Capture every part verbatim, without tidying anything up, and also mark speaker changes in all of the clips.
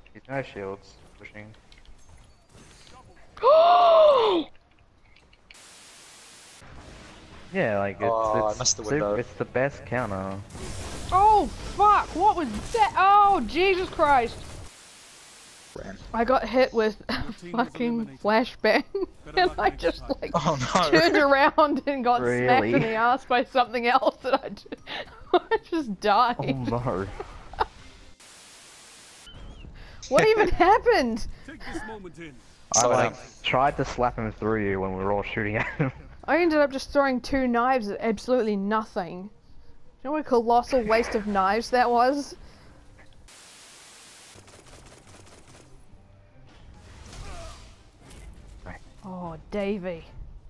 Speaker 1: He's no shields. Pushing. Yeah, like it's,
Speaker 2: Oh, I
Speaker 1: it's,
Speaker 2: missed the
Speaker 1: super,
Speaker 2: window.
Speaker 1: it's the best counter.
Speaker 3: Oh fuck! What was that? Oh Jesus Christ!
Speaker 2: Ran.
Speaker 3: I got hit with a fucking flashbang, and I just like
Speaker 2: Oh no.
Speaker 3: turned around and got
Speaker 1: Really?
Speaker 3: smacked in the ass by something else, and I just, I just died.
Speaker 1: Oh no.
Speaker 3: What even happened?
Speaker 4: Take this moment in.
Speaker 1: I
Speaker 2: Slow
Speaker 1: like
Speaker 2: down.
Speaker 1: tried to slap him through you when we were all shooting at him.
Speaker 3: I ended up just throwing two knives at absolutely nothing. You know what a colossal waste of knives that was?
Speaker 1: Right.
Speaker 3: Oh, Davey.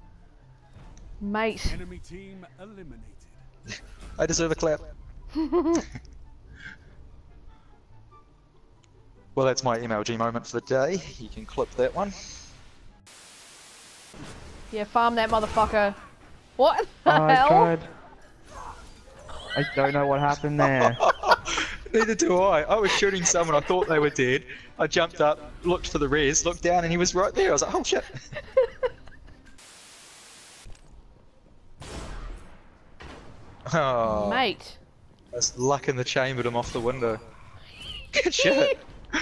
Speaker 3: Mate.
Speaker 4: Enemy team eliminated.
Speaker 2: I deserve a clap. Well, that's my M L G moment for the day. You can clip that one.
Speaker 3: Yeah, farm that motherfucker. What the
Speaker 1: I
Speaker 3: hell?
Speaker 1: tried. I don't know what happened there.
Speaker 2: Neither do I. I was shooting someone, I thought they were dead. I jumped up, looked for the res, looked down, and he was right there. I was like, oh shit. Oh,
Speaker 3: Mate.
Speaker 2: that's luck in the chambered him off the window. Good shit.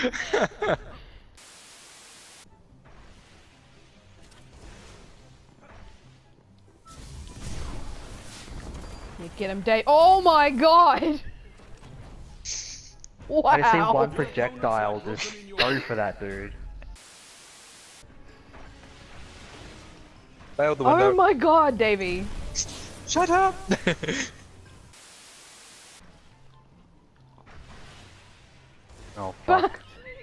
Speaker 3: You get him, Dave. Oh my god! Wow.
Speaker 1: I just seen one projectile just go for that dude.
Speaker 2: Failed the window.
Speaker 3: Oh my god, Davey.
Speaker 2: Shut up!
Speaker 1: Oh fuck.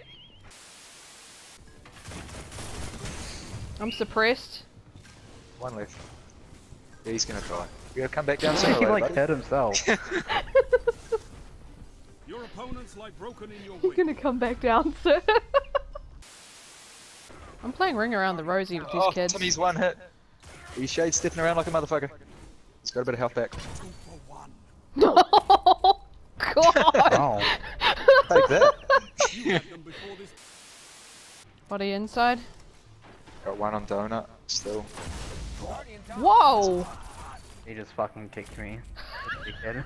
Speaker 3: I'm suppressed.
Speaker 2: One left. Yeah, he's gonna die. You gotta come back down
Speaker 1: I
Speaker 2: sooner
Speaker 1: think
Speaker 2: or
Speaker 1: he
Speaker 2: later,
Speaker 1: like
Speaker 2: buddy.
Speaker 1: hurt himself.
Speaker 4: Your opponents lie broken in your
Speaker 3: He's
Speaker 4: wake.
Speaker 3: gonna come back down, sir. I'm playing Ring Around the Rosie with these
Speaker 2: Oh,
Speaker 3: kids.
Speaker 2: Timmy's one hit. He's shade stepping around like a motherfucker. He's got a bit of health back.
Speaker 4: Two for one.
Speaker 3: Oh, God!
Speaker 1: Oh.
Speaker 2: Take that.
Speaker 4: You had them before this.
Speaker 3: What are you inside?
Speaker 2: Got one on donut still.
Speaker 3: Whoa!
Speaker 1: He just fucking kicked me. Dickhead.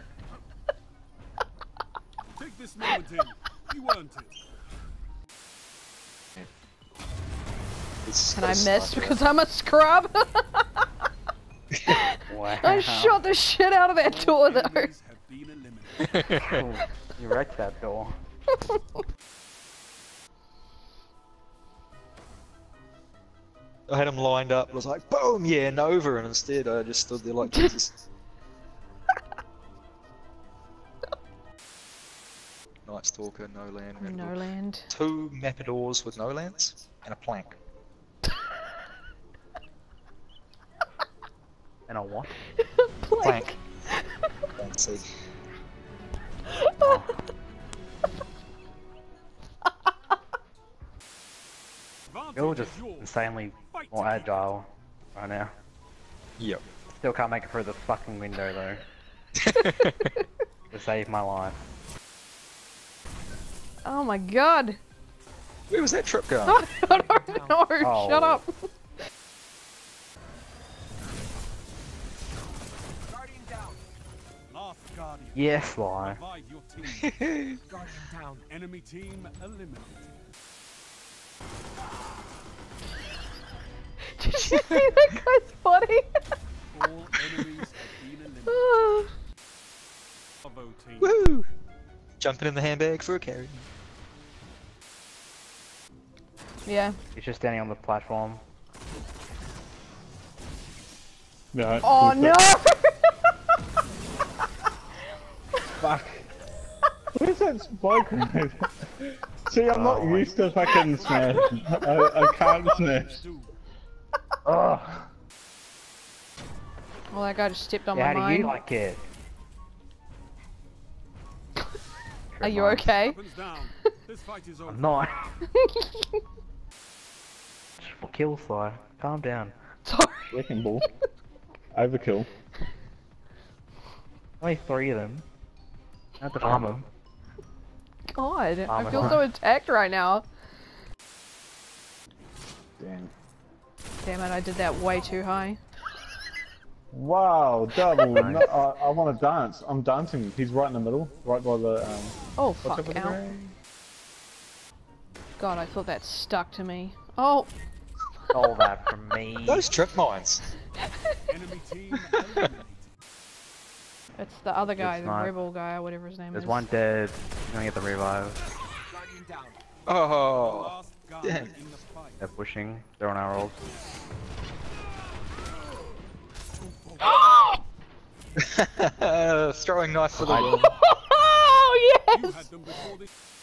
Speaker 4: Take this moment in. You earned it.
Speaker 2: He's
Speaker 3: Can
Speaker 2: got
Speaker 3: I
Speaker 2: a
Speaker 3: miss
Speaker 2: sniper.
Speaker 3: because I'm a scrub?
Speaker 1: Wow.
Speaker 3: I shot the shit out of that door though.
Speaker 4: Enemies have been eliminated.
Speaker 1: Ooh, you wrecked that door.
Speaker 2: I had him lined up. I was like, boom, yeah, and over, and instead I just stood there like Jesus. Knights Talker, no land. red
Speaker 3: No
Speaker 2: wolf.
Speaker 3: land.
Speaker 2: Two Mapadors with no lands, and a plank.
Speaker 1: And a what?
Speaker 2: Plank. Fancy.
Speaker 1: Oh. You're all
Speaker 4: Advantage
Speaker 1: just
Speaker 4: is yours.
Speaker 1: insanely
Speaker 4: Fight
Speaker 1: more
Speaker 4: to keep.
Speaker 1: agile right now.
Speaker 2: Yep.
Speaker 1: Still can't make it through the fucking window though. To save my life.
Speaker 3: Oh my god.
Speaker 2: Where was that trip going?
Speaker 3: I don't know.
Speaker 1: Oh.
Speaker 3: Shut up.
Speaker 4: Guardian down. Last guardian.
Speaker 1: Yes, lie.
Speaker 4: Revive your team. Guardian down. Enemy team eliminated.
Speaker 3: Did you see that guy's body?
Speaker 4: All enemies have been eliminated. Bravo team.
Speaker 2: Woo! Jumping in the handbag for a carry.
Speaker 3: Yeah.
Speaker 1: He's just standing on the platform.
Speaker 5: No.
Speaker 3: Oh no!
Speaker 5: Fuck. Where's that spike? See, I'm not
Speaker 1: Oh.
Speaker 5: used to fucking smash. I, I can't smash.
Speaker 4: Do.
Speaker 1: Ugh.
Speaker 3: Well, that guy just stepped on
Speaker 1: Yeah,
Speaker 3: my
Speaker 1: how do
Speaker 3: mind.
Speaker 1: you like it?
Speaker 3: Are you okay?
Speaker 4: Weapons down. This fight is over.
Speaker 1: I'm not. Just for kill, Sly. Calm down.
Speaker 3: Sorry.
Speaker 5: Wrecking ball. Overkill.
Speaker 1: Only three of them. I have to farm them.
Speaker 3: god, I
Speaker 1: Um,
Speaker 3: feel so attacked right now.
Speaker 5: Damn.
Speaker 3: Damn it, I did that way too high.
Speaker 5: Wow, double. No, I, I want to dance. I'm dancing. He's right in the middle, right by the. Um,
Speaker 3: Oh
Speaker 5: what's
Speaker 3: fuck,
Speaker 5: up with the
Speaker 3: ow.
Speaker 5: gray?
Speaker 3: God, I thought that stuck to me. Oh,
Speaker 6: All that from me.
Speaker 2: Those trip mines.
Speaker 4: Enemy team eliminated.
Speaker 3: it's the other guy,
Speaker 1: It's
Speaker 3: the
Speaker 1: not.
Speaker 3: rebel guy, or whatever his name
Speaker 1: There's
Speaker 3: is.
Speaker 1: one dead. He's gonna get the revive.
Speaker 4: Guardian down.
Speaker 2: Oh.
Speaker 4: Last guardian
Speaker 2: Damn.
Speaker 4: in the fight.
Speaker 1: They're pushing. They're on our rolls.
Speaker 2: Throwing knife for the win.
Speaker 3: Oh
Speaker 4: You
Speaker 3: yes!
Speaker 4: had them before this.